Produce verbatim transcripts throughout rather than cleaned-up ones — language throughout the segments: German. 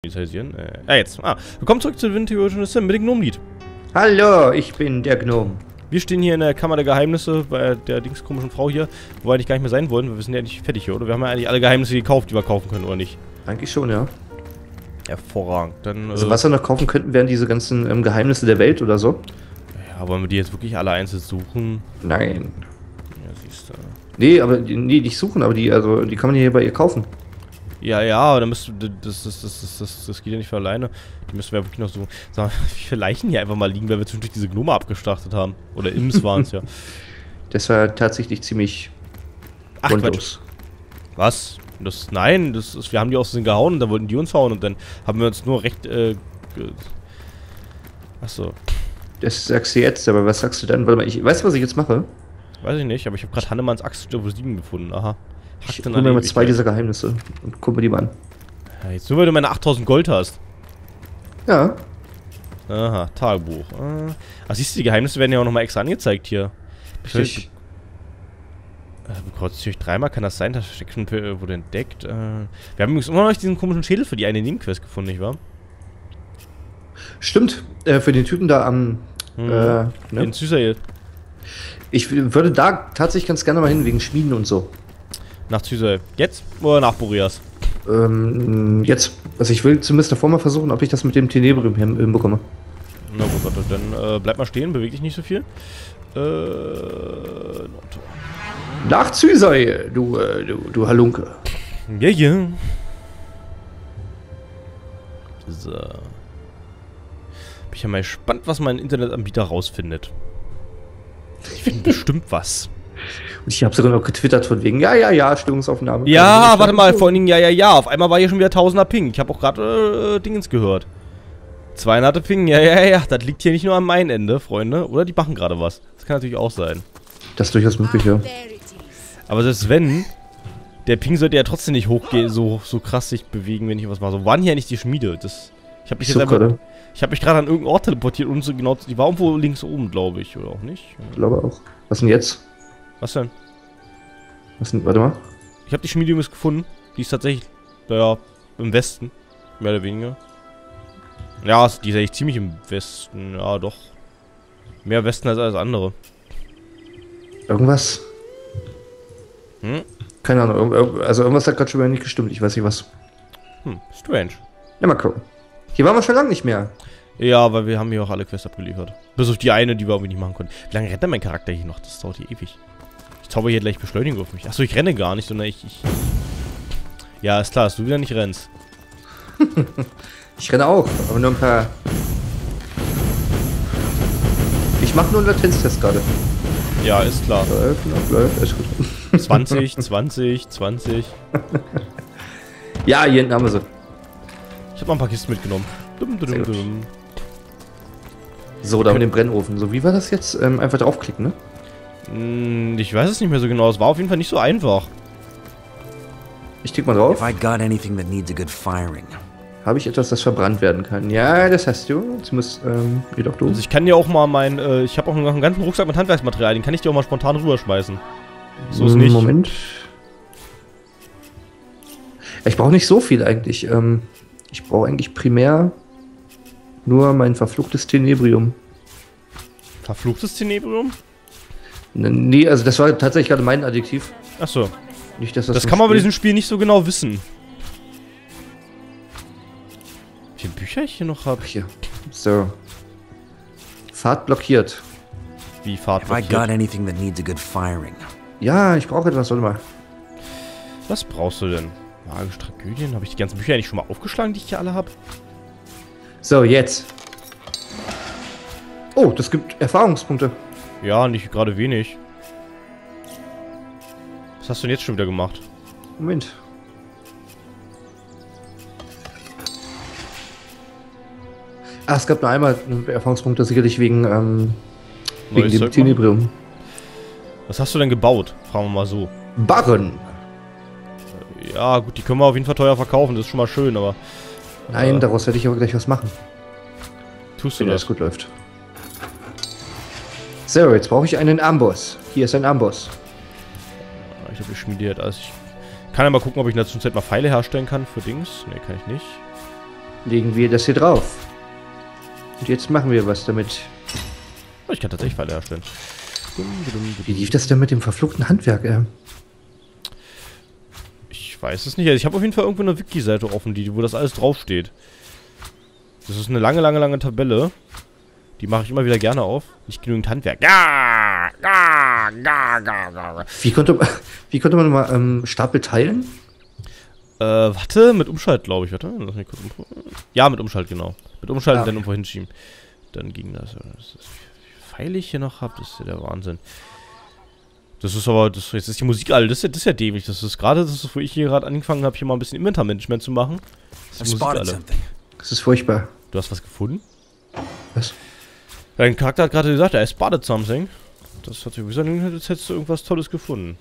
Initialisieren. Äh, ah, jetzt. Ah, willkommen zurück zu Vintage Original Sin mit dem Gnome-Lied. Hallo, ich bin der Gnome. Wir stehen hier in der Kammer der Geheimnisse bei der dingskomischen Frau hier, wo wir eigentlich gar nicht mehr sein wollen, weil wir sind ja nicht fertig hier, oder? Wir haben ja eigentlich alle Geheimnisse gekauft, die wir kaufen können, oder nicht? Eigentlich schon, ja. Hervorragend. Dann, also äh, was wir noch kaufen könnten, wären diese ganzen ähm, Geheimnisse der Welt oder so. Ja, wollen wir die jetzt wirklich alle einzeln suchen? Nein. Ja, siehst du. Nee, aber die, nee, nicht suchen, aber die, also, die kann man hier bei ihr kaufen. Ja, ja, aber dann müsst du, das, das, das, das, das, das geht ja nicht für alleine. Die müssen wir ja wirklich noch suchen. Sag mal, wie viele Leichen hier einfach mal liegen, weil wir zwischendurch diese Gnome abgestartet haben. Oder Imps waren es ja. Das war tatsächlich ziemlich Ach, Quatsch. Was? Das, nein, das ist, wir haben die aus den gehauen und dann wollten die uns hauen und dann haben wir uns nur recht, äh, Achso. Das sagst du jetzt, aber was sagst du dann? Warte mal, ich, weißt du, was ich jetzt mache? Weiß ich nicht, aber ich habe gerade Hannemanns Axt Level sieben gefunden, aha. Ich hol mir mal zwei dieser Geheimnisse und guck mir die mal an. Ja, jetzt nur, weil du meine achttausend Gold hast. Ja. Aha, Tagebuch. Ah, ach, siehst du, die Geheimnisse werden ja auch nochmal extra angezeigt hier. Richtig. Bekreuzigt euch dreimal, kann das sein? Das steckt schon, wurde entdeckt. Äh, wir haben übrigens immer noch diesen komischen Schädel für die eine Nebenquest gefunden, nicht wahr? Stimmt, äh, für den Typen da am... Hm. Äh, ne? In Zysael. Ich würde da tatsächlich ganz gerne mal hin, wegen Schmieden und so. Nach Zysael. Jetzt oder nach Boreas? Ähm, jetzt. Also ich will zumindest davor mal versuchen, ob ich das mit dem Tenebrium hinbekomme. Na gut, warte, dann äh, bleib mal stehen, beweg dich nicht so viel. Äh, Nordtor. Nach Zysael, du, äh, du, du Halunke. Ja, ja. So. Bin ich ja mal gespannt, was mein Internetanbieter rausfindet. Ich finde bestimmt was. Und ich habe sogar noch getwittert von wegen, ja, ja, ja, Stimmungsaufnahme. Ja, warte mal, vor allen Dingen, ja, ja, ja. Auf einmal war hier schon wieder tausender Ping. Ich habe auch gerade äh, Dingens gehört. zweihundert Ping, ja, ja, ja. Das liegt hier nicht nur an meinem Ende, Freunde. Oder die machen gerade was. Das kann natürlich auch sein. Das ist durchaus möglich, ja. Aber selbst wenn, der Ping sollte ja trotzdem nicht hochgehen, so, so krass sich bewegen, wenn ich was mache. So, waren hier nicht die Schmiede? Das, ich habe mich ich jetzt einfach, gerade. Ich habe mich gerade an irgendeinen Ort teleportiert und so genau, die war irgendwo links oben, glaube ich, oder auch nicht? Ich glaube auch. Was denn jetzt? Was denn? Was denn, warte mal. Ich habe die Schmiede übrigens gefunden. Die ist tatsächlich, naja, im Westen. Mehr oder weniger. Ja, die ist eigentlich ziemlich im Westen. Ja, doch. Mehr Westen als alles andere. Irgendwas? Hm? Keine Ahnung. Also irgendwas hat gerade schon wieder nicht gestimmt. Ich weiß nicht was. Hm, strange. Ja, mal gucken. Hier waren wir schon lange nicht mehr. Ja, weil wir haben hier auch alle Quests abgeliefert. Bis auf die eine, die wir irgendwie nicht machen konnten. Wie lange rennt denn mein Charakter hier noch? Das dauert hier ewig. Ich zauber hier gleich Beschleunigung auf mich. Achso, ich renne gar nicht, sondern ich... ich ja, ist klar, dass du wieder nicht rennst. Ich renne auch, aber nur ein paar... Ich mache nur einen Latenztest gerade. Ja, ist klar. Läuft, läuft, läuft, ist gut. zwanzig, zwanzig, zwanzig. Ja, hier hinten haben wir sie. Ich habe noch ein paar Kisten mitgenommen. Dum, dum, dum. So, da mit dem Brennofen. So, wie war das jetzt? Ähm, einfach draufklicken, ne? Hm, ich weiß es nicht mehr so genau. Es war auf jeden Fall nicht so einfach. Ich tick mal drauf. If I got anything that needs a good firing. Habe ich etwas, das verbrannt werden kann? Ja, das hast du. Zumindest, ähm, jedoch du. Also ich kann dir auch mal mein, äh, ich habe auch noch einen ganzen Rucksack mit Handwerksmaterial. Den kann ich dir auch mal spontan rüberschmeißen. So ist nicht. Moment. Ich brauche nicht so viel eigentlich. Ähm, ich brauche eigentlich primär nur mein verfluchtes Tenebrium. Verfluchtes Tenebrium? Nee, also das war tatsächlich gerade mein Adjektiv. Achso. Nicht, dass das Das kann man bei diesem Spiel nicht so genau wissen. Wie viele Bücher ich hier noch habe? Hier. So. Fahrt blockiert. Wie Fahrt If I got blockiert? anything that needs a good firing. Ja, ich brauche etwas, warte mal. Was brauchst du denn? Magische Tragödien? Habe ich die ganzen Bücher eigentlich schon mal aufgeschlagen, die ich hier alle habe? So, jetzt. Oh, das gibt Erfahrungspunkte. Ja, nicht gerade wenig. Was hast du denn jetzt schon wieder gemacht? Moment. Ah, es gab nur einmal Erfahrungspunkte, sicherlich wegen, ähm, wegen Neues dem Zeug Tenebrium. Was hast du denn gebaut? Fragen wir mal so. Barren. Ja, gut, die können wir auf jeden Fall teuer verkaufen, das ist schon mal schön, aber... Nein, äh, daraus werde ich aber gleich was machen. Tust du Wenn das? das gut läuft. So, jetzt brauche ich einen Amboss. Hier ist ein Amboss. Ich habe geschmiedet. Also ich kann ja mal gucken, ob ich in der Zwischenzeit mal Pfeile herstellen kann für Dings. Ne, kann ich nicht. legen wir das hier drauf. Und jetzt machen wir was damit. Oh, ich kann tatsächlich Pfeile herstellen. Wie lief das denn mit dem verfluchten Handwerk, ey? Ich weiß es nicht. Also ich habe auf jeden Fall irgendwo eine Wiki-Seite offen, die, wo das alles draufsteht. Das ist eine lange, lange, lange Tabelle. Die mache ich immer wieder gerne auf. Nicht genügend Handwerk. Ja, ja, ja, ja, ja. Wie konnte, wie konnte man mal ähm, Stapel teilen? Äh, warte, mit Umschalt, glaube ich. Warte, lass mich kurz um. Ja, mit Umschalt, genau. Mit Umschalt und Ah. dann irgendwo hinschieben. Dann ging das. das ist, wie feil ich hier noch habe, das ist ja der Wahnsinn. Das ist aber, das, jetzt ist die Musik alle, das ist ja, das ist ja dämlich. Das ist gerade, das ist, wo ich hier gerade angefangen habe, hier mal ein bisschen Inventarmanagement zu machen. Das I've ist die Musik spotted alle. something. Das ist furchtbar. Du hast was gefunden? Was? Dein Charakter hat gerade gesagt, er spotted something. Das hat sich gesagt, jetzt hättest du irgendwas Tolles gefunden.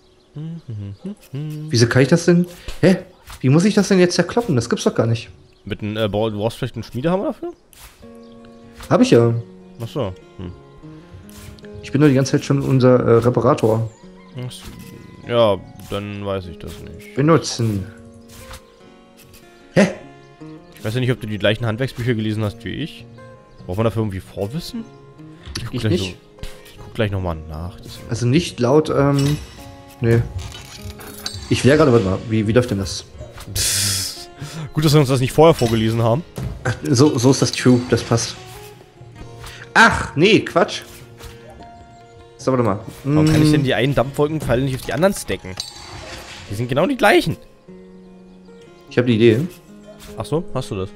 Wieso kann ich das denn? Hä? Wie muss ich das denn jetzt zerkloppen? Das gibt's doch gar nicht. Mit einem, äh, du brauchst vielleicht einen Schmiedehammer dafür? Hab ich ja. Achso. Hm. Ich bin nur die ganze Zeit schon unser äh, Reparator. Ach so. Ja, dann weiß ich das nicht. Benutzen. Hä? Ich weiß ja nicht, ob du die gleichen Handwerksbücher gelesen hast wie ich. Braucht man dafür irgendwie Vorwissen? Ich guck Ich gleich, nicht. So, ich guck gleich nochmal nach. Das Also nicht laut, ähm. Nee. Ich wäre gerade, warte mal, wie, wie läuft denn das? Gut, dass wir uns das nicht vorher vorgelesen haben. Ach, so, so ist das true, das passt. Ach, nee, Quatsch. So, warte mal. Warum kann Mm, ich denn die einen Dampfwolkenpfeile nicht auf die anderen stacken? Die sind genau die gleichen. Ich habe die Idee. Ach so, hast du das?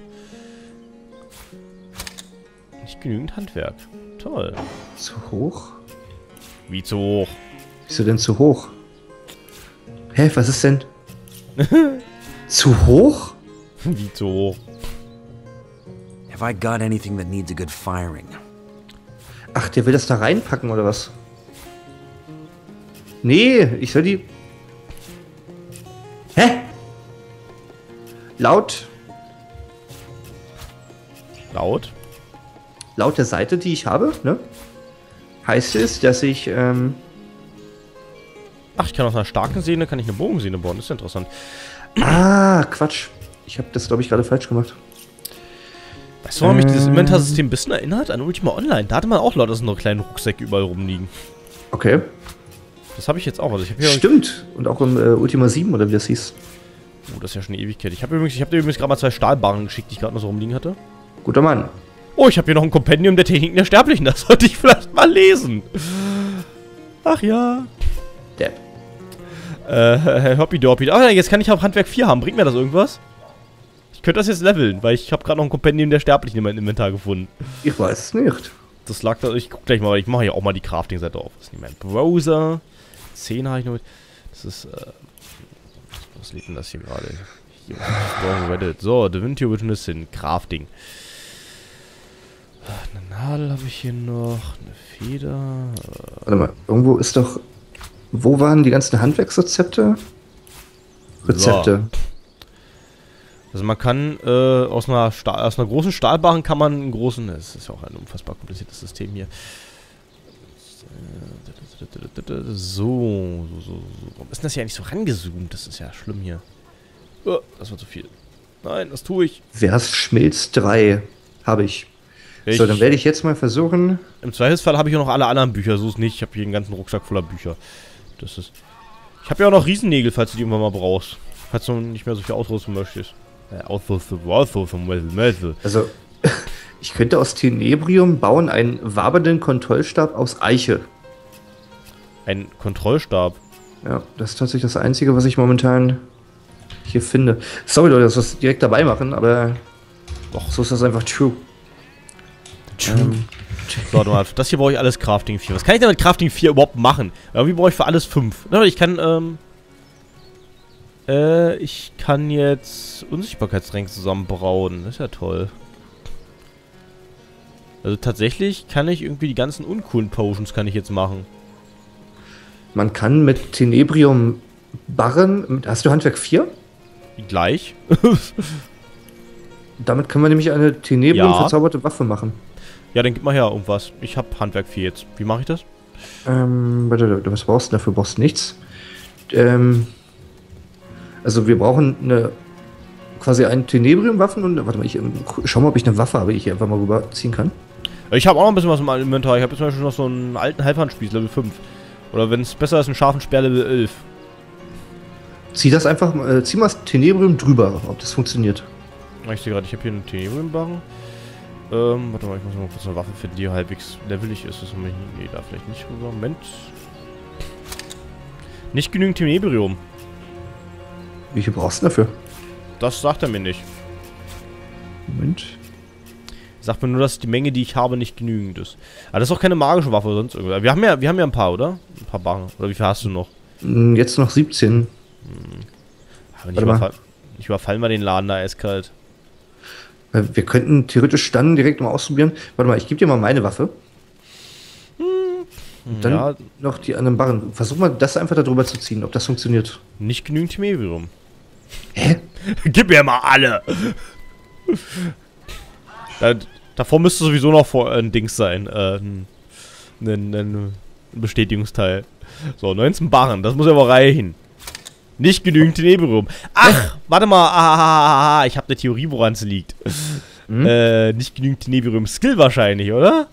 Nicht genügend Handwerk. Toll. Zu hoch? Wie zu hoch? Wieso denn zu hoch? Hä, was ist denn? Zu hoch? Wie zu hoch? Have I got anything that needs a good firing? Ach, der will das da reinpacken, oder was? Nee, ich soll die... Hä? Laut, Laut? laut der Seite, die ich habe, ne? Heißt es, dass ich, ähm... Ach, ich kann aus einer starken Sehne, kann ich eine Bogensehne bauen. Das ist ja interessant. Ah, Quatsch. Ich habe das, glaube ich, gerade falsch gemacht. Weißt du, warum mich dieses Ähm. Inventar-System ein bisschen erinnert? An Ultima Online. Da hatte man auch lauter so noch kleine Rucksäcke überall rumliegen. Okay. Das habe ich jetzt auch. Also ich habe hier... Stimmt. Und auch im äh, Ultima sieben, oder wie das hieß. Oh, das ist ja schon eine Ewigkeit. Ich habe übrigens, ich habe dir übrigens gerade mal zwei Stahlbarren geschickt, die ich gerade noch so rumliegen hatte. Guter Mann. Oh, ich habe hier noch ein Kompendium der Techniken der Sterblichen. Das sollte ich vielleicht mal lesen. Ach ja. Depp. Äh, Hoppy Dorpy. Ah, jetzt kann ich auch Handwerk vier haben. Bringt mir das irgendwas? Ich könnte das jetzt leveln, weil ich habe gerade noch ein Kompendium der Sterblichen in meinem Inventar gefunden. Ich weiß es nicht. Das lag da, ich guck gleich mal, weil ich mache hier auch mal die Crafting-Seite auf. Das ist nicht mein Browser. zehn habe ich noch mit. Das ist, äh, was liegt denn das hier gerade? Hier, Strong Reddit. So, Divinity Original Sin, Crafting. Eine Nadel habe ich hier noch, eine Feder. Warte mal, irgendwo ist doch... Wo waren die ganzen Handwerksrezepte? Rezepte. Also man kann äh, aus, einer Stahl, aus einer großen Stahlbarren kann man einen großen... Das ist ja auch ein unfassbar kompliziertes System hier. So, so, so, so. Warum ist denn das hier eigentlich so rangezoomt? Das ist ja schlimm hier. Oh, das war zu viel. Nein, das tue ich. Versschmilz drei habe ich. ich So, dann werde ich jetzt mal versuchen... Im Zweifelsfall habe ich auch noch alle anderen Bücher. So ist nicht. Ich habe hier einen ganzen Rucksack voller Bücher. Das ist... Ich habe ja auch noch Riesennägel, falls du die irgendwann mal brauchst. Falls du nicht mehr so viel ausrüsten möchtest. Äh, ausrüsten, ausrüsten, ausrüsten. Also, ich könnte aus Tenebrium bauen einen wabernden Kontrollstab aus Eiche. Ein Kontrollstab. Ja, das ist tatsächlich das Einzige, was ich momentan hier finde. Sorry, Leute, dass wir es direkt dabei machen, aber Doch. so ist das einfach true. Ähm, So, warte mal, das hier brauche ich alles Crafting vier. Was kann ich denn mit Crafting vier überhaupt machen? Irgendwie brauche ich für alles fünf. Ich kann, ähm... Äh, ich kann jetzt Unsichtbarkeitstränke zusammenbrauen. Das ist ja toll. Also tatsächlich kann ich irgendwie die ganzen uncoolen Potions kann ich jetzt machen. man kann mit Tenebrium Barren... Hast du Handwerk vier? Gleich. Damit können wir nämlich eine Tenebrium Ja. verzauberte Waffe machen. Ja, dann gib mal her irgendwas. Ich habe Handwerk vier jetzt. Wie mache ich das? Ähm, warte, was brauchst du dafür? Brauchst du nichts. Ähm, also wir brauchen eine quasi ein Tenebrium-Waffen und. Warte mal, ich schau mal, ob ich eine Waffe habe, die ich hier einfach mal rüberziehen kann. Ich habe auch noch ein bisschen was im Inventar. Ich habe jetzt zum Beispiel noch so einen alten Halbhandspieß, Level fünf. Oder wenn es besser ist, einen scharfen Speer, Level elf. Zieh das einfach, äh, zieh mal das Tenebrium drüber, ob das funktioniert. Ich sehe gerade, ich habe hier einen Tenebrium-Barren. Ähm, warte mal, ich muss mal kurz eine Waffe finden, die halbwegs levelig ist. Das haben wir hier. Nee, da vielleicht nicht rüber. Moment. Nicht genügend Tenebrium. Wie viel brauchst du dafür? Das sagt er mir nicht. Moment. Sagt mir nur, dass die Menge, die ich habe, nicht genügend ist. Aber das ist auch keine magische Waffe oder sonst irgendwas. Wir haben ja, wir haben ja ein paar, oder? Ein paar Barren. Oder wie viel hast du noch? Jetzt noch siebzehn. Hm. Ich, überfall, ich überfall mal den Laden da eiskalt. Wir könnten theoretisch dann direkt mal ausprobieren. Warte mal, ich gebe dir mal meine Waffe. Hm. Und dann Ja. noch die anderen Barren. Versuch mal, das einfach darüber zu ziehen, ob das funktioniert. Nicht genügend Tenebrium. Hä? Gib mir mal alle! da, davor müsste sowieso noch vor, äh, ein Dings sein. Äh, ein, ein, ein Bestätigungsteil. So, neunzehn Barren, das muss aber reichen. Nicht genügend Tenebrium. Ach, warte mal. Ah, ich habe eine Theorie, woran es liegt. Hm? Äh, nicht genügend Tenebrium. Skill wahrscheinlich, oder?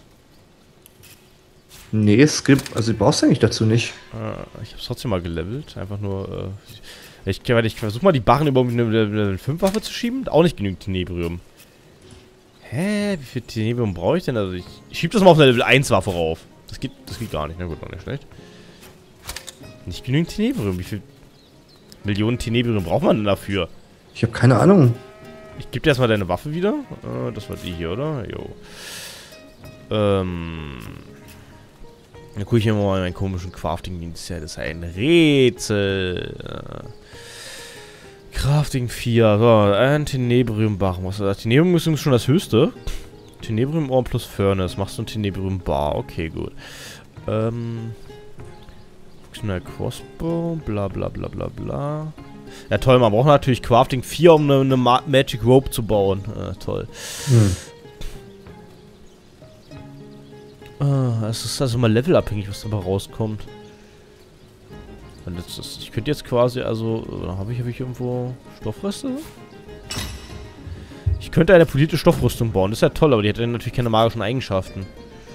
Nee, Skill, also du brauchst eigentlich dazu nicht. Ah, ich hab's trotzdem mal gelevelt. Einfach nur, äh, ich, ich versuche mal die Barren über eine Level fünf Waffe zu schieben. Auch nicht genügend Tenebrium. Hä? Wie viel Tenebrium brauche ich denn? Also ich, ich schieb das mal auf eine Level eins Waffe rauf. Das geht, das geht gar nicht. Na gut, noch nicht schlecht. Nicht genügend Tenebrium. Wie viel Millionen Tenebrium braucht man denn dafür? Ich habe keine Ahnung. Ich gebe dir erstmal deine Waffe wieder. Äh, das war die hier, oder? Jo. Ähm. Dann gucke ich hier mal meinen komischen Crafting-Dienst. Ja, das ist ein Rätsel. Crafting vier. So, ein Tenebrium-Bar. Was ist das? Tenebrium ist schon das höchste. Tenebrium-Ohr plus Furnace. Machst du ein Tenebrium-Bar. Okay, gut. Ähm. Functional Crossbow. Bla bla bla bla bla. Ja, toll. Man braucht natürlich Crafting vier, um eine, eine Ma Magic Rope zu bauen. Äh, toll. Hm. Ah, es ist also mal levelabhängig, was dabei rauskommt. Und das ist, ich könnte jetzt quasi, also, habe ich, hab ich irgendwo Stoffreste? Ich könnte eine polierte Stoffrüstung bauen, das ist ja toll, aber die hätte natürlich keine magischen Eigenschaften.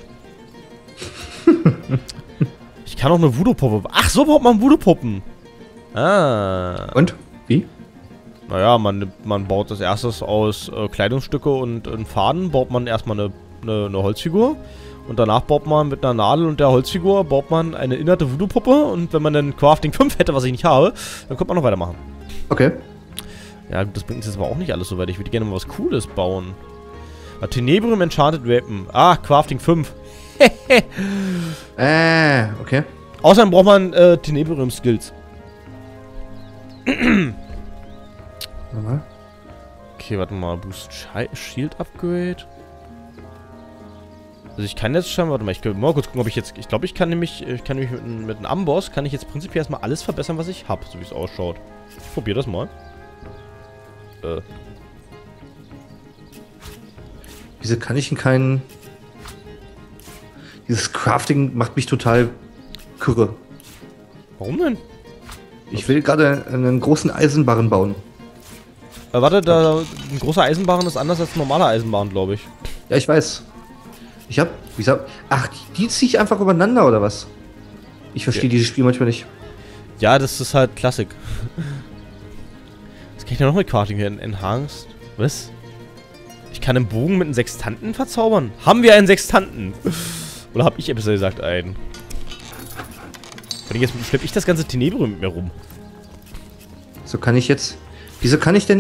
Ich kann auch eine Voodoo-Puppe. Ach, so baut man Voodoo-Puppen. Ah. Und? Wie? Naja, man, man baut das erstes aus äh, Kleidungsstücke und äh, Faden, baut man erstmal eine, eine, eine Holzfigur. Und danach baut man mit einer Nadel und der Holzfigur, baut man eine innerte Voodoo-Puppe. Und wenn man dann Crafting fünf hätte, was ich nicht habe, dann könnte man noch weitermachen. Okay. Ja, das bringt uns jetzt aber auch nicht alles so weit. Ich würde gerne mal was Cooles bauen. Ah, Tenebrium Enchanted Weapon. Ah, Crafting fünf. äh, okay. Außerdem braucht man äh, Tenebrium-Skills. Nochmal. Okay, warte mal. Boost Shield Upgrade. Also ich kann jetzt schon, warte mal, ich kann mal kurz gucken, ob ich jetzt, ich glaube, ich kann nämlich, ich kann nämlich mit, mit einem Amboss, kann ich jetzt prinzipiell erstmal alles verbessern, was ich habe, so wie es ausschaut. Ich probiere das mal. Äh. Wieso kann ich denn keinen... Dieses Crafting macht mich total kürre. Warum denn? Ich will gerade einen großen Eisenbarren bauen. Äh, warte, da, ein großer Eisenbarren ist anders als ein normaler Eisenbarren, glaube ich. Ja, ich weiß. Ich hab, wie gesagt, ach, die, die ziehe ich einfach übereinander, oder was? Ich verstehe ja. Dieses Spiel manchmal nicht. Ja, das ist halt Klassik. Was kann ich da noch mit Crafting hier? Enhanced? Was? Ich kann einen Bogen mit einem Sextanten verzaubern? Haben wir einen Sextanten? Oder habe ich besser gesagt einen? Jetzt schleppe ich das ganze Tenebrium mit mir rum. So kann ich jetzt... Wieso kann ich denn...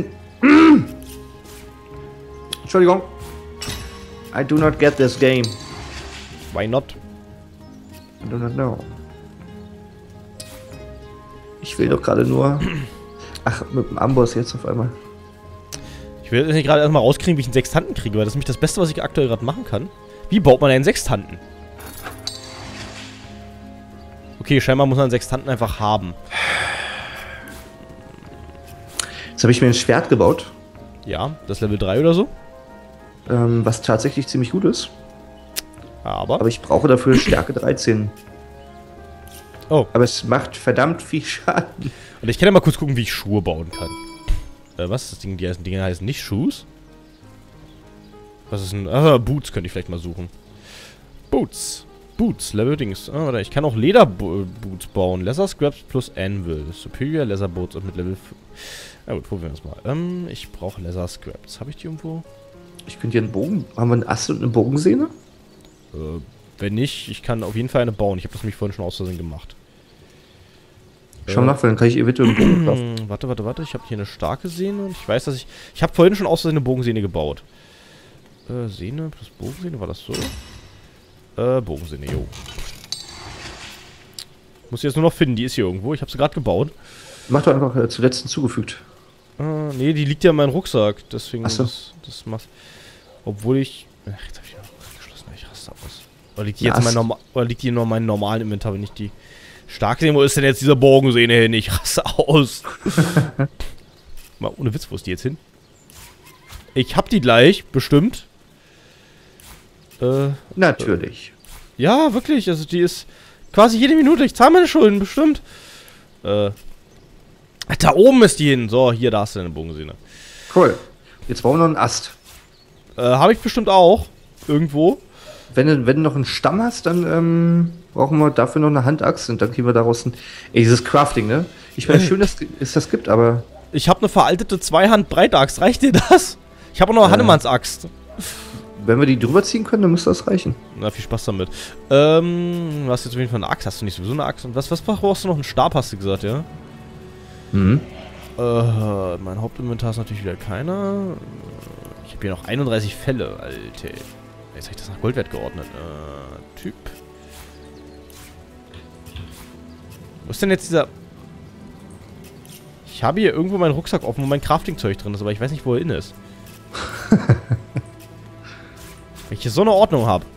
Entschuldigung. I do not get this game. Why not? I do not know. Ich will doch gerade nur... Ach, mit dem Amboss jetzt auf einmal. Ich will jetzt gerade erstmal rauskriegen, wie ich einen Sextanten kriege, weil das ist nämlich das Beste, was ich aktuell gerade machen kann. Wie baut man einen Sextanten? Okay, scheinbar muss man einen Sextanten einfach haben. Jetzt habe ich mir ein Schwert gebaut. Ja, das Level drei oder so. Ähm, was tatsächlich ziemlich gut ist. Aber? Aber ich brauche dafür Stärke dreizehn. Oh. Aber es macht verdammt viel Schaden. Und ich kann ja mal kurz gucken, wie ich Schuhe bauen kann. Äh, was ist das Ding? Die heißen, Dinge heißen nicht Shoes? Was ist ein... Ah, Boots könnte ich vielleicht mal suchen. Boots. Boots, Level Dings. Ah, warte, ich kann auch Lederboots bauen. Leather Scraps plus Anvil. Superior Leather Boots und mit Level... Na gut, probieren wir es mal. Ähm, ich brauche Leather Scraps. Habe ich die irgendwo? Ich könnte hier einen Bogen... Haben wir einen Ast und eine Bogensehne? Äh, wenn nicht, ich kann auf jeden Fall eine bauen. Ich habe das nämlich vorhin schon aus Versehen gemacht. Schau nach, weil dann kann ich eventuell einen Bogen kaufen. Warte, warte, warte. Ich habe hier eine starke Sehne und ich weiß, dass ich... Ich habe vorhin schon aus Versehen eine Bogensehne gebaut. Äh, Sehne plus Bogensehne, war das so? Äh, Bogensehne, jo. Muss ich jetzt nur noch finden, die ist hier irgendwo. Ich habe sie gerade gebaut. Mach doch einfach äh, zuletzt hinzugefügt. Äh, nee, die liegt ja in meinem Rucksack. Deswegen Ach so. das, das macht... Obwohl ich... Ach, jetzt hab ich noch geschlossen, ich raste aus. Oder liegt die Na, jetzt in meinem Norma Oder liegt die in meinem normalen Inventar, wenn ich die... Stark sehen, wo ist denn jetzt dieser Bogensehne hin? Ich raste aus. Mal ohne Witz, wo ist die jetzt hin? Ich hab die gleich, bestimmt. Äh, Natürlich. Äh, ja, wirklich. Also die ist quasi jede Minute. Ich zahle meine Schulden, bestimmt. Äh. Da oben ist die hin. So, hier, da hast du deine Bogensehne. Cool. Jetzt brauchen wir noch einen Ast. Äh, habe ich bestimmt auch. Irgendwo. Wenn du, wenn du noch einen Stamm hast, dann ähm, brauchen wir dafür noch eine Handaxt und dann kriegen wir daraus ein... Ey, dieses Crafting, ne? Ich meine, schön, dass es das gibt, aber... Ich habe eine veraltete Zweihand-Breitaxt. Reicht dir das? Ich habe auch noch eine Äh. Hannemanns-Axt. Wenn wir die drüber ziehen können, dann müsste das reichen. Na, viel Spaß damit. Ähm, du hast jetzt auf jeden Fall eine Axt. Hast du nicht sowieso eine Axt? Und was, was brauchst du noch? Einen Stab, hast du gesagt, ja? Mhm. Äh, mein Hauptinventar ist natürlich wieder keiner. Ich habe hier noch einunddreißig Fälle, Alter. Jetzt habe ich das nach Goldwert geordnet. Äh, Typ. Wo ist denn jetzt dieser... Ich habe hier irgendwo meinen Rucksack offen, wo mein Crafting-Zeug drin ist, aber ich weiß nicht, wo er in ist. Wenn ich hier so eine Ordnung habe.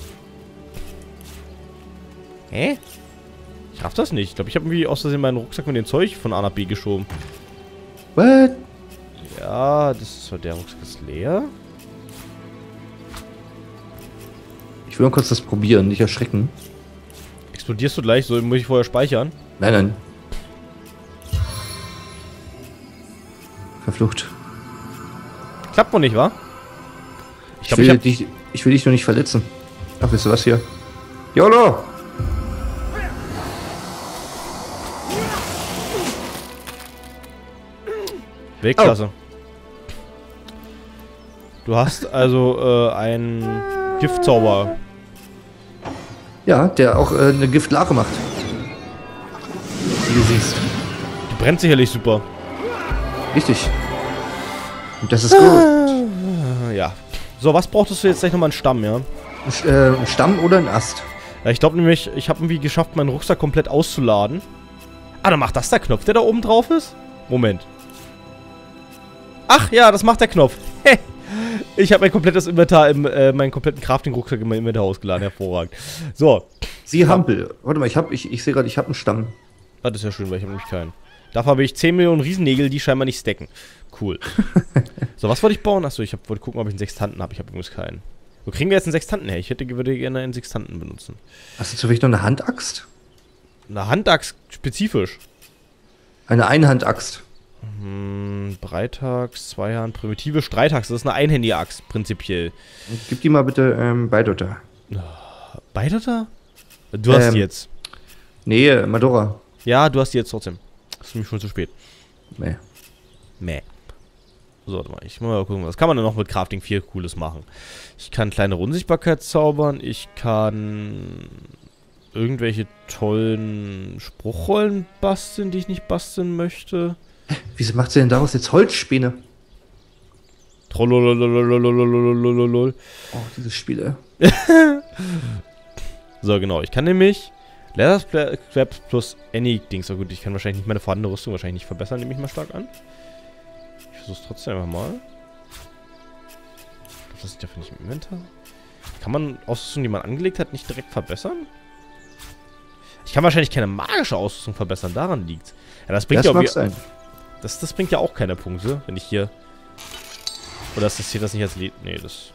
Hä? Ich raff das nicht. Ich glaube, ich habe irgendwie aus Versehen meinen Rucksack mit dem Zeug von A nach B geschoben. What? Ja, das ist der Rucksack ist leer. Ich will mal kurz das probieren, nicht erschrecken. Explodierst du gleich? So muss ich vorher speichern. Nein, nein. Verflucht. Klappt wohl nicht, wa? Ich Ich, glaube, will, ich hab... dich, ich will dich nur nicht verletzen. Ach, wisst ihr was hier? YOLO! Weltklasse. Du hast also äh, einen Giftzauber. Ja, der auch äh, eine Giftlache macht. Wie du siehst. Die brennt sicherlich super. Richtig. Und das ist gut. Äh, ja. So, was brauchtest du jetzt gleich nochmal einen Stamm, ja? Ein, Sch- äh, ein Stamm oder ein Ast. Ja, ich glaube nämlich, ich habe irgendwie geschafft, meinen Rucksack komplett auszuladen. Ah, dann macht das der Knopf, der da oben drauf ist? Moment. Ach ja, das macht der Knopf. Ich habe mein komplettes Inventar, im, äh, meinen kompletten Crafting-Rucksack in meinem Inventar ausgeladen. Hervorragend. So. Sie Hampel. Warte mal, ich hab, ich, ich sehe gerade, ich habe einen Stamm. Ah, das ist ja schön, weil ich habe nämlich keinen. Dafür habe ich zehn Millionen Riesennägel, die scheinbar nicht stacken. Cool. So, was wollte ich bauen? Achso, ich hab, wollte gucken, ob ich einen Sextanten habe. Ich habe übrigens keinen. Wo kriegen wir jetzt einen Sextanten her? Ich hätte, würde gerne einen Sextanten benutzen. Hast du zufällig noch eine Handaxt? Eine Handaxt spezifisch. Eine Einhandaxt. Hm, Breitaxt, Zweihand, primitive Streitaxt. Das ist eine einhändige Axt, prinzipiell. Gib die mal bitte ähm, beide da. Beide da? Du hast Ähm. die jetzt. Nee, Madora. Ja, du hast die jetzt trotzdem. Das ist nämlich schon zu spät. Nee. Meh. So, warte mal. Ich muss mal gucken, was kann man denn noch mit Crafting vier Cooles machen? Ich kann kleinere Unsichtbarkeit zaubern. Ich kann irgendwelche tollen Spruchrollen basteln, die ich nicht basteln möchte. Wieso macht sie denn daraus jetzt Holzspäne? Trollololololololololololol. Oh, diese Spiele. So, genau. Ich kann nämlich Leather Scraps plus any Dings. So gut, ich kann wahrscheinlich nicht meine vorhandene Rüstung wahrscheinlich nicht verbessern, nehme ich mal stark an. Ich versuche es trotzdem einfach mal. Das ist dafür nicht im Inventar. Kann man Ausrüstung, die man angelegt hat, nicht direkt verbessern? Ich kann wahrscheinlich keine magische Ausrüstung verbessern, daran liegt's. Ja, das bringt Das ja mag auch sein. das, das bringt ja auch keine Punkte, wenn ich hier... Oder ist das hier das nicht als Lied? Nee, das...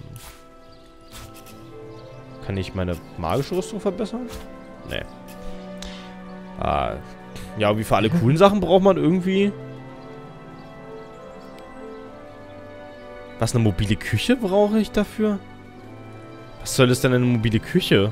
Kann ich meine magische Rüstung verbessern? Nee. Ah, ja, wie für alle coolen Sachen braucht man irgendwie... Was, eine mobile Küche brauche ich dafür? Was soll es denn eine mobile Küche?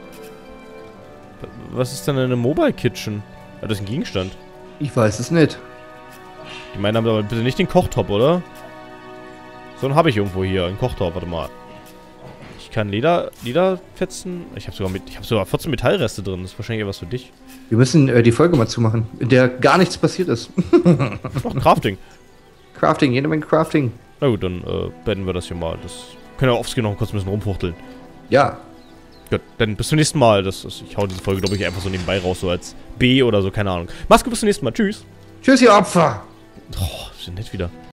Was ist denn eine Mobile Kitchen? Ah, das ist ein Gegenstand. Ich weiß es nicht. Die meinen aber bitte nicht den Kochtop, oder? So einen habe ich irgendwo hier, einen Kochtop, warte mal. Ich kann Leder, Lederfetzen. Ich habe sogar mit, ich habe sogar vierzehn Metallreste drin. Das ist wahrscheinlich etwas für dich. Wir müssen äh, die Folge mal zumachen, in der gar nichts passiert ist. Ach, Crafting. Crafting, jede Menge Crafting. Na gut, dann äh, beenden wir das hier mal. Das können wir aufs noch kurz ein bisschen rumfuchteln. Ja. Gut, dann bis zum nächsten Mal. Das ist, ich hau diese Folge, glaube ich, einfach so nebenbei raus, so als B oder so, keine Ahnung. Mach's gut, bis zum nächsten Mal. Tschüss. Tschüss, ihr Opfer. Oh, ist ja nett wieder.